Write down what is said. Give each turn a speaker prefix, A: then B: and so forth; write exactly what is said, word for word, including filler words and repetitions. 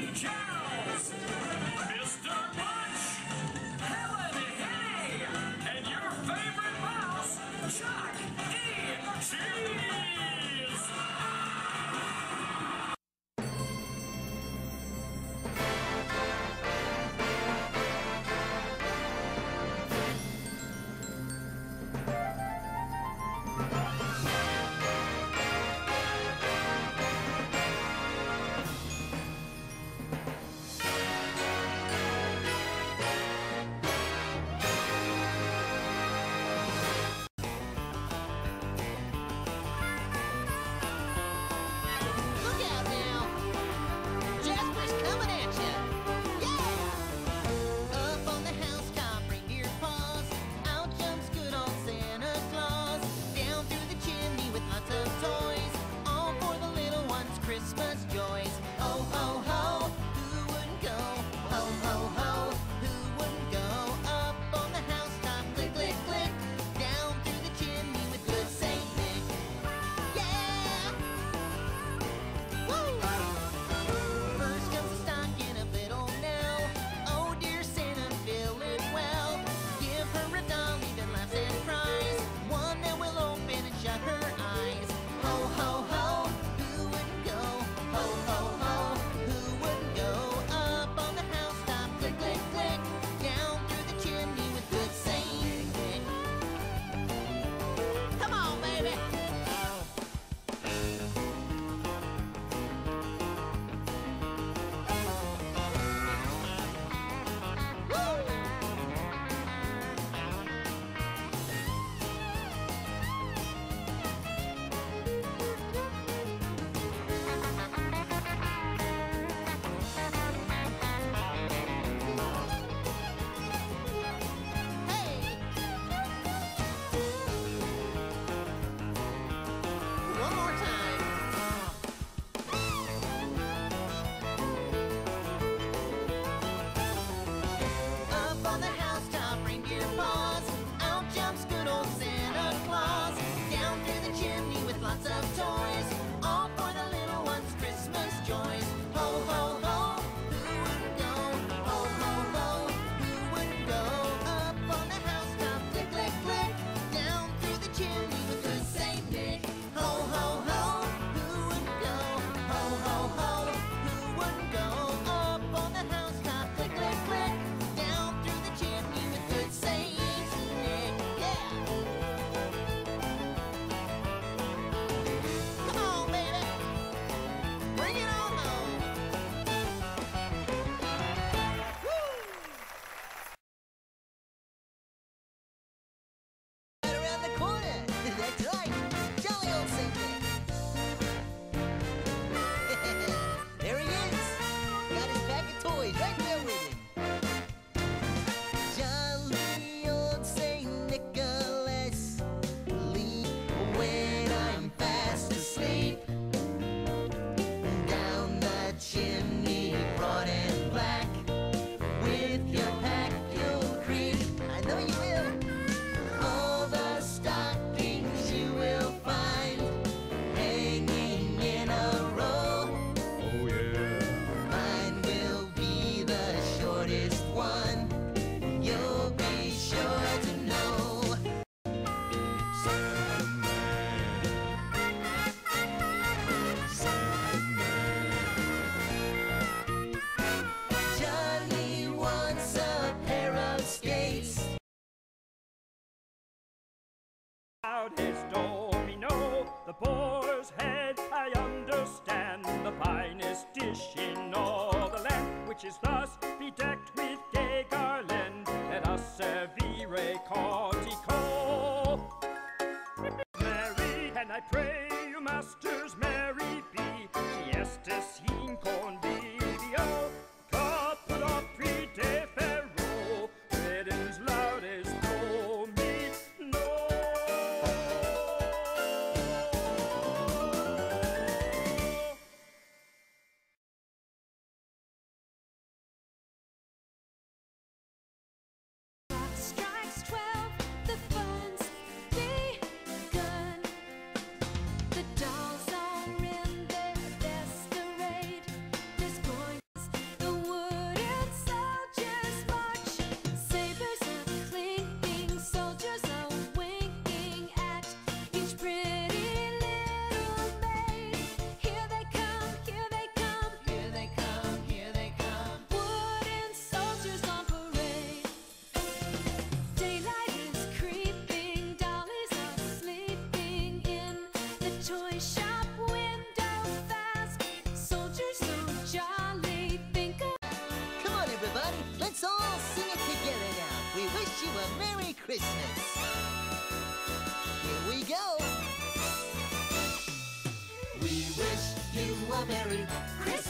A: Charles, Mister Punch, Helen Henny, and your favorite mouse, Chuck E. Cheese!
B: Christmas joys. Ho, ho, ho, who wouldn't go? Ho, ho, ho, who wouldn't go? Up on the housetop, click, click, click. Down through the chimney with good Saint Nick. Yeah! Woo! First comes the stocking of little Nell. Oh dear Santa, fill it well. Give her a dolly that laughs and cries, one that will open and shut her eyes. Ho, ho, ho. Lots of toys, all for the little ones' Christmas joys. Ho, ho, ho, who wouldn't go? Ho, ho, ho, who wouldn't go? Up on the housetop, click, click, click. Down through the chimney with good Saint Nick. Ho, ho, ho, who wouldn't go? Ho, ho, ho, who wouldn't go? Up on the housetop, click, click, click. Down through the chimney with good Saint Nick. Yeah! That's right, jolly old Saint Nick. There he is, got his pack of toys right there with him. Jolly old Saint Nicholas, leave when I'm fast asleep. Down the chimney, broad and black, with your pack you'll creep. I know you will. All the stockings you will find hanging in a row.
A: Oh yeah.
B: Mine will be the shortest one. You'll be sure to know.
A: Sandman, Sandman.
B: Johnny wants a pair of skates.
A: Out his domino, the boar's head, I understand, the finest dish in all the land, which is thus bedecked with gay garland, let us servire cortico. Mary, and I pray you masters merry be, siesta sin convivio, caput pride ferro, riddance loudest for me, no.
B: Merry Christmas.